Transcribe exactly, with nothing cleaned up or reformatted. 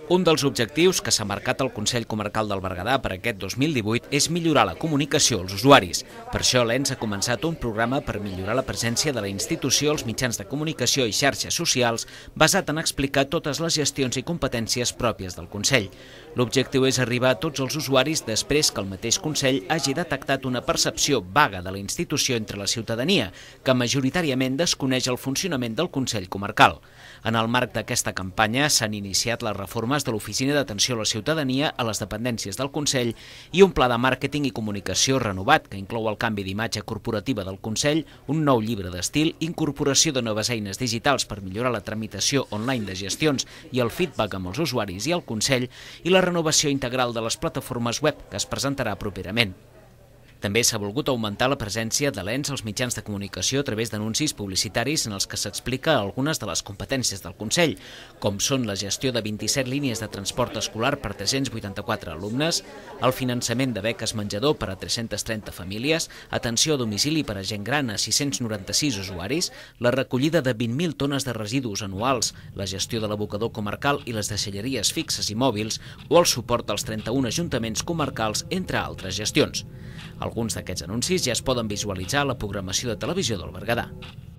Un dels objectius que s'ha marcat el Consell Comarcal del Berguedà per aquest dos mil divuit és millorar la comunicació als usuaris. Per això l'E N S ha començat un programa per millorar la presència de la institució als mitjans de comunicació i xarxes socials basat en explicar totes les gestions i competències pròpies del Consell. L'objectiu és arribar a tots els usuaris després que el mateix Consell hagi detectat una percepció vaga de la institució entre la ciutadania, que majoritàriament desconeix el funcionament del Consell Comarcal. En el marc d'aquesta campanya s'han iniciat les reformes de l'Oficina d'Atenció a la Ciutadania a les dependències del Consell i un pla de màrqueting i comunicació renovat que inclou el canvi d'imatge corporativa del Consell, un nou llibre d'estil, incorporació de noves eines digitals per millorar la tramitació online de gestions i el feedback amb els usuaris i el Consell i la renovació integral de les plataformes web que es presentarà properament. També s'ha volgut augmentar la presència de l'E N S als mitjans de comunicació a través d'anuncis publicitaris en els que s'explica algunes de les competències del Consell, com són la gestió de vint-i-set línies de transport escolar per tres-cents vuitanta-quatre alumnes, el finançament de beques menjador per a tres-centes trenta famílies, atenció a domicili per a gent gran a sis-cents noranta-sis usuaris, la recollida de vint mil tones de residus anuals, la gestió de l'abocador comarcal i les deixalleries fixes i mòbils o el suport als trenta-un ajuntaments comarcals, entre altres gestions. Alguns d'aquests anuncis ja es poden visualitzar a la programació de televisió del Berguedà.